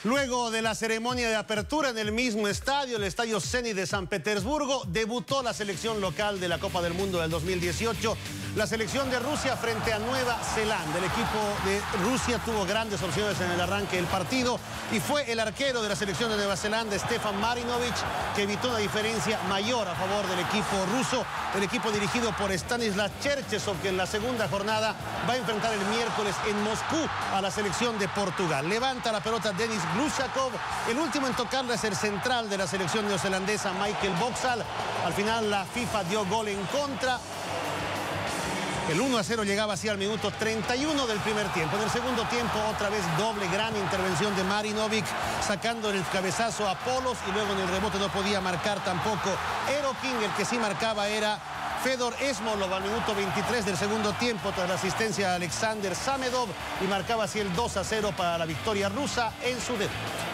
Luego de la ceremonia de apertura en el mismo estadio, el Estadio Zenit de San Petersburgo, debutó la selección local de la Copa del Mundo del 2018, la selección de Rusia frente a Nueva Zelanda. El equipo de Rusia tuvo grandes opciones en el arranque del partido y fue el arquero de la selección de Nueva Zelanda, Stefan Marinovic, que evitó una diferencia mayor a favor del equipo ruso. El equipo dirigido por Stanislav Cherchesov, que en la segunda jornada va a enfrentar el miércoles en Moscú a la selección de Portugal. Levanta la pelota Denis Glushakov. El último en tocarla es el central de la selección neozelandesa, Michael Boxall. Al final la FIFA dio gol en contra. El 1-0 llegaba así al minuto 31 del primer tiempo. En el segundo tiempo, otra vez doble gran intervención de Marinovic, sacando el cabezazo a Polos, y luego en el rebote no podía marcar tampoco Erokin. El que sí marcaba era Fedor Esmolov al minuto 23 del segundo tiempo, tras la asistencia a Alexander Samedov, y marcaba así el 2-0 para la victoria rusa en su debut.